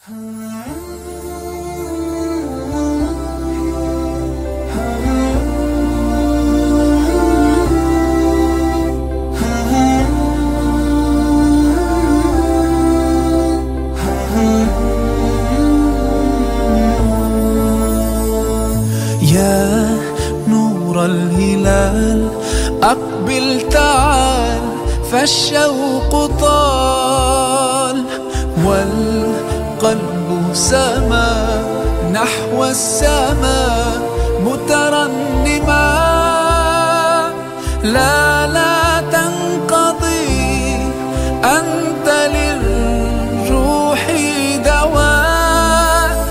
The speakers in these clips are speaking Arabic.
يا نور الهلال أقبل تعال، فالشوق طال والقلب سما نحو السماء مترنما. لا تنقضي، أنت للروح دواء.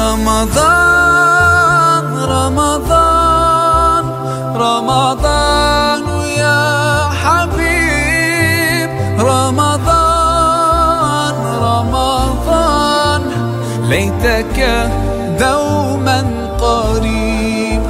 رمضان رمضان رمضان يا حبيب، رمضان رمضان ليتك دوما قريب.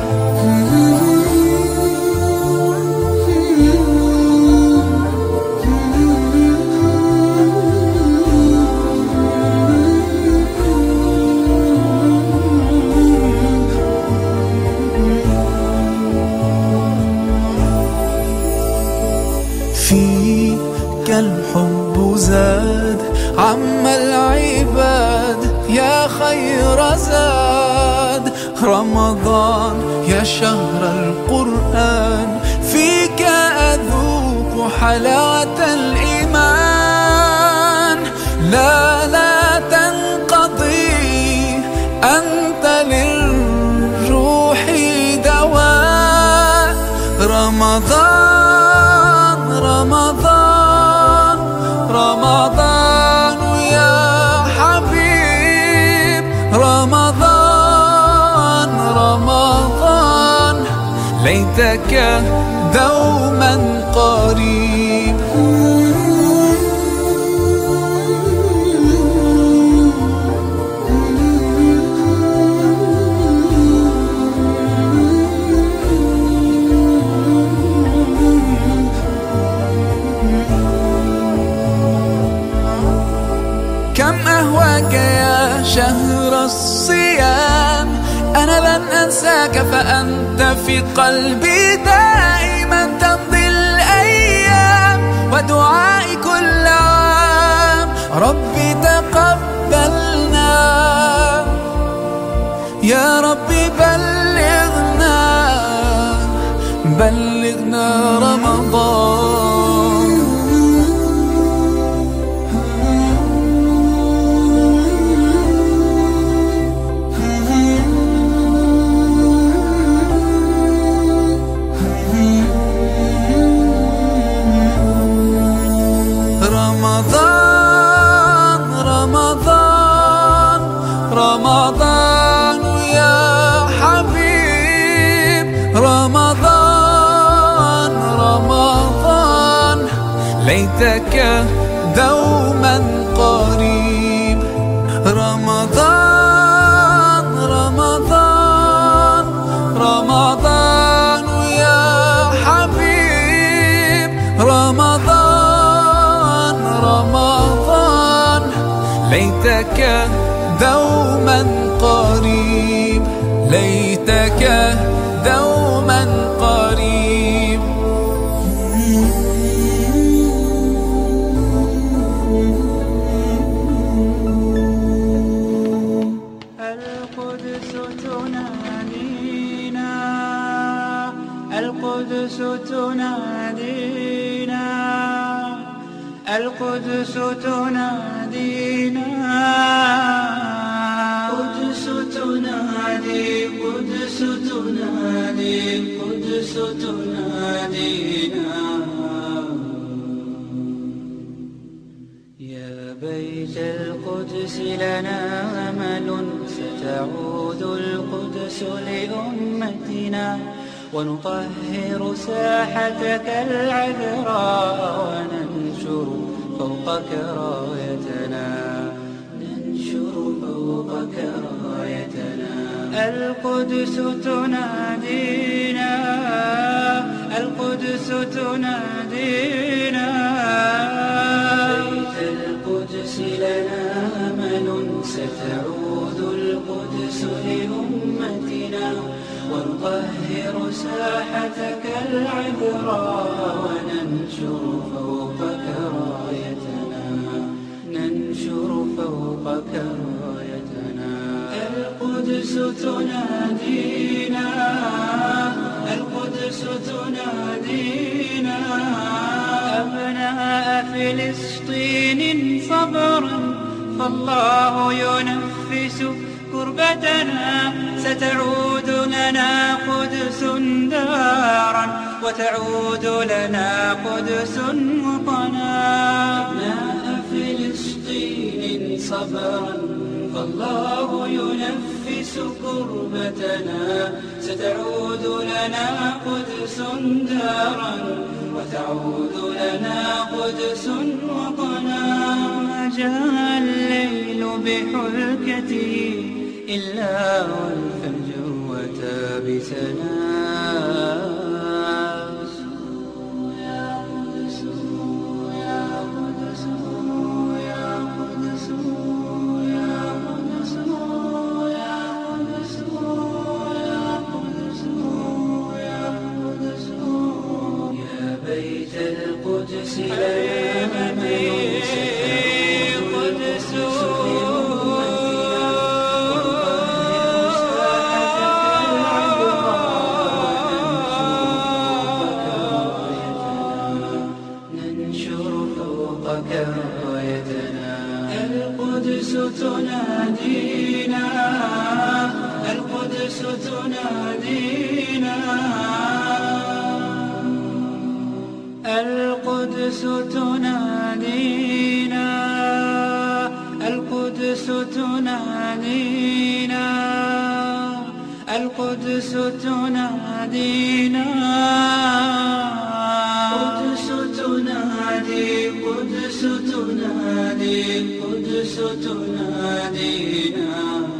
فيك الحب زاد عم العباد، يا خير زاد. رمضان يا شهر القرآن، فيك أذوق حلاوة الإيمان. لا تنقضي، أنت للروح دواء. رمضان رمضان رمضان يا حبيب، رمضان رمضان ليتك دوما قريب. كم أهواك يا شهر الصيام، أنا لن أنساك فأنت في قلبي دائما. تمضي الأيام ودعائي كل عام، ربي تقبلنا يا ربي، بلغنا رمضان. رمضان رمضان رمضان يا حبيب، رمضان رمضان ليتك دوما قريب. رمضان رمضان رمضان يا حبيب، رمضان رمضان ليتك دوما قريب، ليتك دوما قريب. القدس تنادينا، القدس تنادينا، القدس تنادينا. قدس تنادي، قدس تنادي، قدس تنادينا. يا بيت القدس لنا أمل، ستعود القدس لأمتنا، ونطهر ساحتك العذراء، وننشر فوقك رايتنا، ننشر فوقك رايتنا. القدس تنادينا، القدس تنادينا. بيت القدس لنا أمل، ستعود القدس لأمتنا ونطهر ساحتك العذرا وننشر فوقك رايتنا ننشر فوقك رايتنا القدس تنادينا القدس تنادينا أبناء فلسطين صبرا فالله ينفس كربتنا ستعود لنا قدس دارا وتعود لنا قدس وطنا أبناء فلسطين صبرا فالله ينفس كربتنا ستعود لنا قدس دارا وتعود لنا قدس وطنا ما جاء الليل بحلكته إلا والفجر أتى بسنا يا قدس يا قدس يا قدس يا قدس يا قدس يا قدس يا قدس يا بيت القدس القدس تنادينا القدس تنادينا القدس تنادينا القدس تنادينا القدس تنادينا قدس تنادي قدس تنادي قدس تنادينا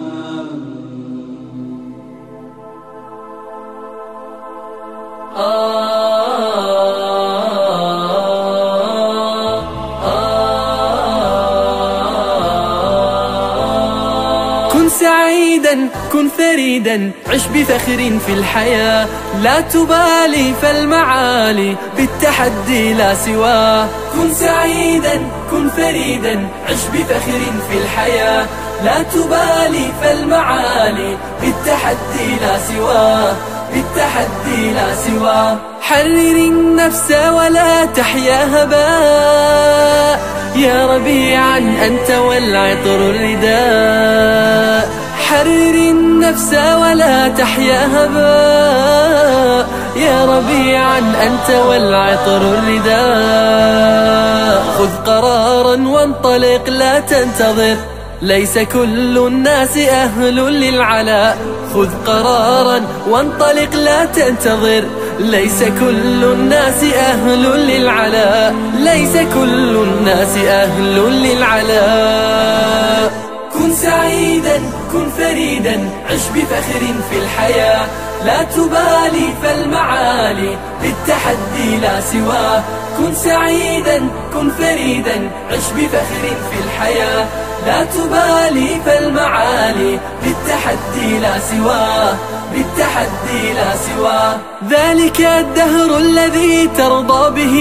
كن سعيدا كن فريدا عش بفخر في الحياة لا تبالي فالمعالي بالتحدي لا سواه كن سعيدا كن فريدا عش بفخر في الحياة لا تبالي فالمعالي بالتحدي لا سواه بالتحدي لا سواه حرر النفس ولا تحيا هباء يا ربيعا أنت والعطر الرداء حرر النفس ولا تحيا هباء يا ربيعا أنت والعطر الرداء خذ قرارا وانطلق لا تنتظر ليس كل الناس أهل للعلاء خذ قرارا وانطلق لا تنتظر ليس كل الناس أهل للعلاء ليس كل الناس أهل للعلاء كن سعيدا كن فريدا عش بفخر في الحياة لا تبالي فالمعالي بالتحدي لا سواه كن سعيدا كن فريدا عش بفخر في الحياة لا تبالي فالمعالي بالتحدي لا سواه بالتحدي لا سواه ذلك الدهر الذي ترضى به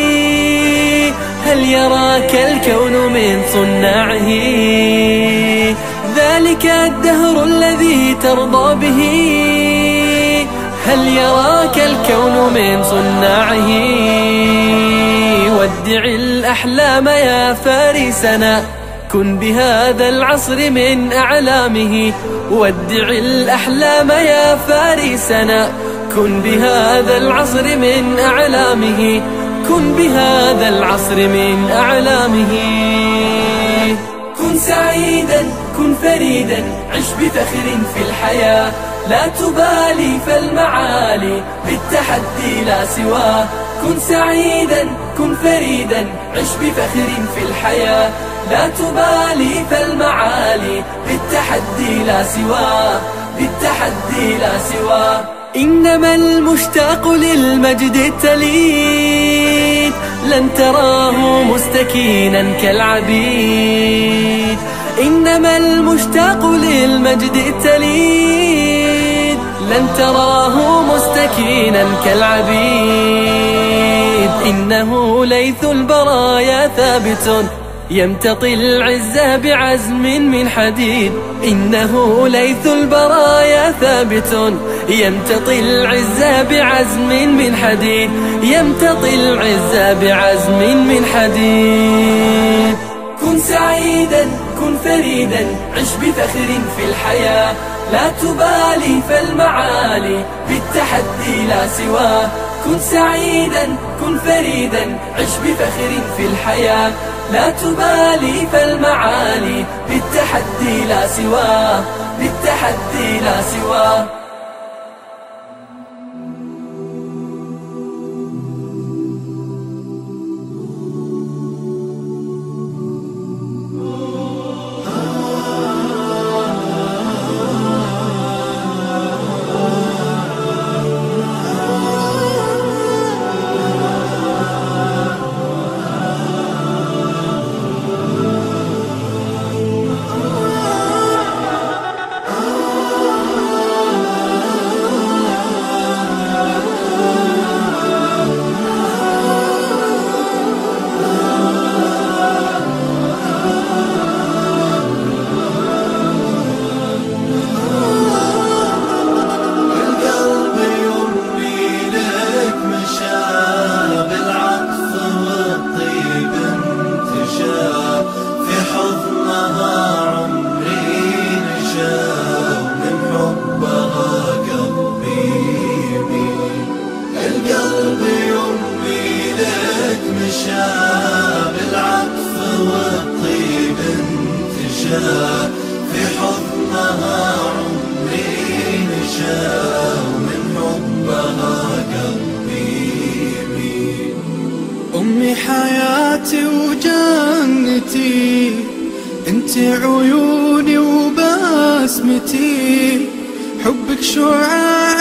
هل يراك الكون من صناعه ذلك الدهر الذي ترضى به هل يراك الكون من صناعه ودع الأحلام يا فارسنا كن بهذا العصر من أعلامه ودع الأحلام يا فارسنا كن بهذا العصر من أعلامه كن بهذا العصر من أعلامه كن سعيدا كن فريدا عش بفخر في الحياة لا تبالي فالمعالي بالتحدي لا سواه كن سعيدا كن فريدا عش بفخر في الحياة لا تبالي فالمعالي بالتحدي لا سواه بالتحدي لا سواه إنما المشتاق للمجد التليد لن تراه مستكينا كالعبيد إنما المشتاق للمجد التليد لن تراه مستكينا كالعبيد. إنه ليث البرايا ثابت يمتطي العز بعزم من حديد. إنه ليث البرايا ثابت يمتطي العز بعزم من حديد. يمتطي العز بعزم من حديد. كن سعيدا كن فريدا عش بفخر في الحياة، لا تبالي فالمعالي بالتحدي لا سواه. كن سعيدا كن فريدا عش بفخر في الحياة، لا تبالي فالمعالي بالتحدي لا سواه. بالتحدي لا سواه. بالعطف والطيب انتشى في حضنها عمري نشا ومن حبها قلبي يميل. أمي حياتي وجنتي انت عيوني وبسمتي، حبك شعاع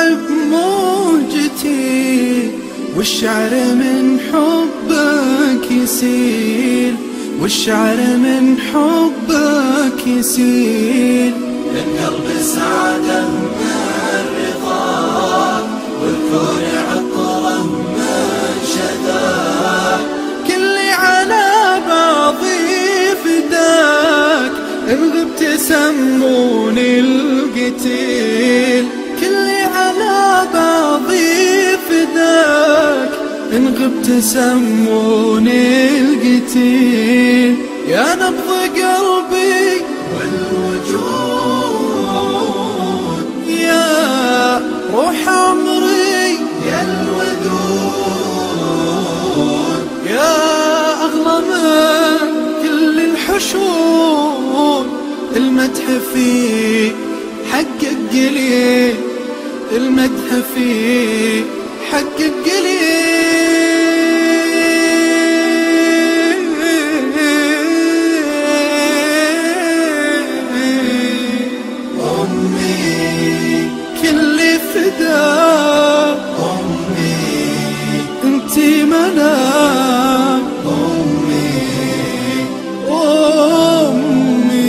بموجتي والشعر من حبك يسيل. والشعر من حبك يسيل. القلب سعادة من الرضا والكون عطرا من شذا. كلي على بعضي فداك إن غبت سموني القتيل. كلي على بعضي فداك إن غبت سموني القتيل. يا نبض قلبي والوجود، يا روح عمري، يا الودود، يا أغلى من كل الحشود. المدح فيه حقك قليل، المدح فيه حقك قليل. أمي كل فداء أمي انتي منام. أمي أمي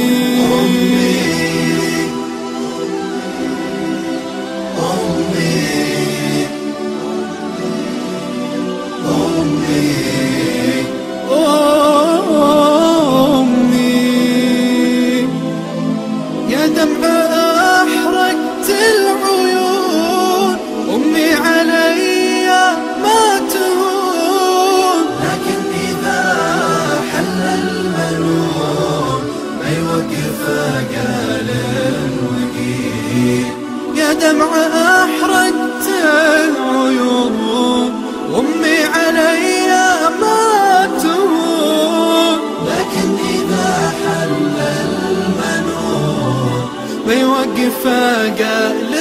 أمي يا دمع أحرقت العيون. أمي علي ما تهون، لكن إذا حل المنون ما يوقف قال وقيل. يا دمع أحرقت العيون. أمي علي ما تهون، لكن إذا حل المنون ما يوقف قال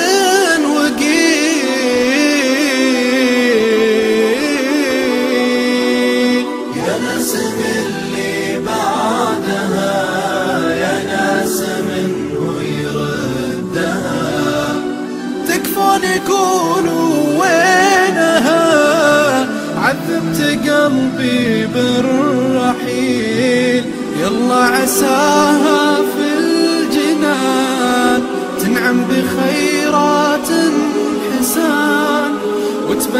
وقيل. يا ناس اللي بعدها، يا ناس منه يردها. تكفون يقولوا وينها، عذبت قلبي بالرحيل. يلا عساها في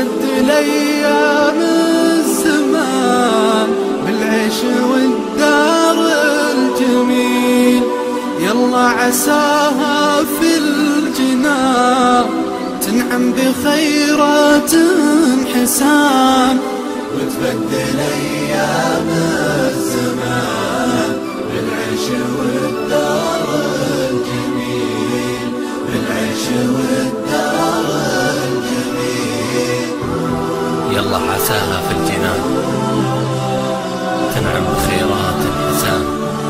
وتبدل أيام الزمان بالعيش والدار الجميل. يلا عساها في الجنان تنعم بخيرات حسان، وتبدل أيام الزمان بالعيش والدار الجميل، بالعيش والدار الجميل. يلا عساها في الجنان تنعم بخيرات الحسان،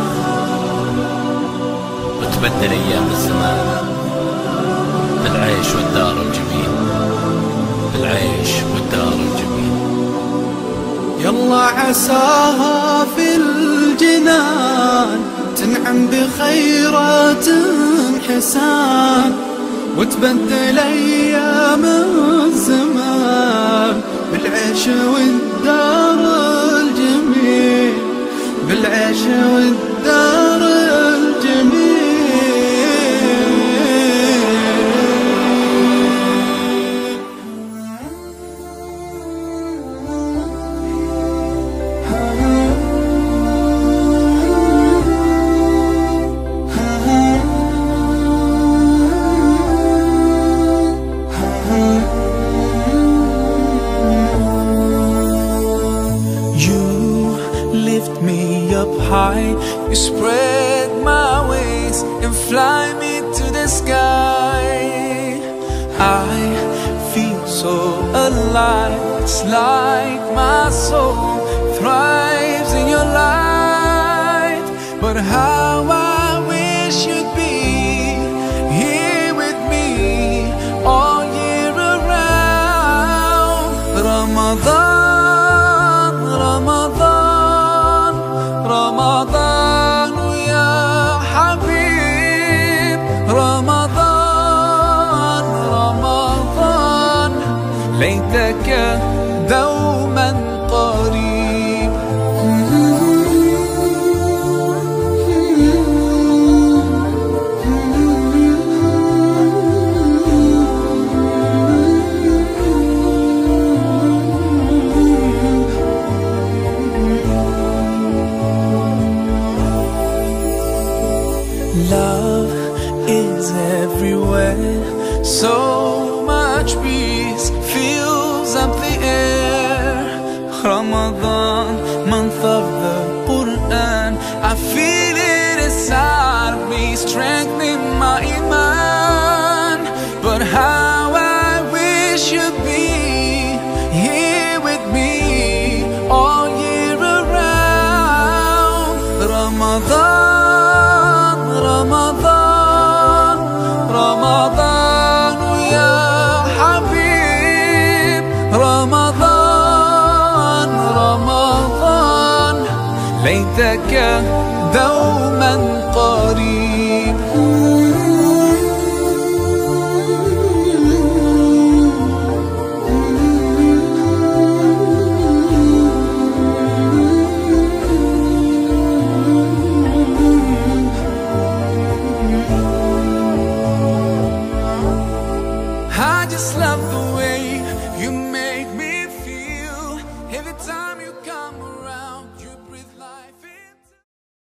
وتبدل أيام الزمان بالعيش والدار الجميل، بالعيش والدار الجميل. يلا عساها في الجنان تنعم بخيرات حسان، وتبدل أيام الزمان بالعيش والدار الجميل، بالعيش والدار الجميل. High, you spread my wings and fly me to the sky. I feel so alive, it's like my soul thrives in your light. But how I wish you'd be here with me all year around. Ramadan, Ramadan, Ramadan ya Habib, Ramadan, Ramadan, ليتك دوما قريب. Love is everywhere, so much peace fills up the air. Ramadan, month of the Quran, I feel it inside me, strengthening my iman. But how I wish you'd be here with me all year around. Ramadan, Ramadan, Ramadan ya Habib, Ramadan, Ramadan, ليتك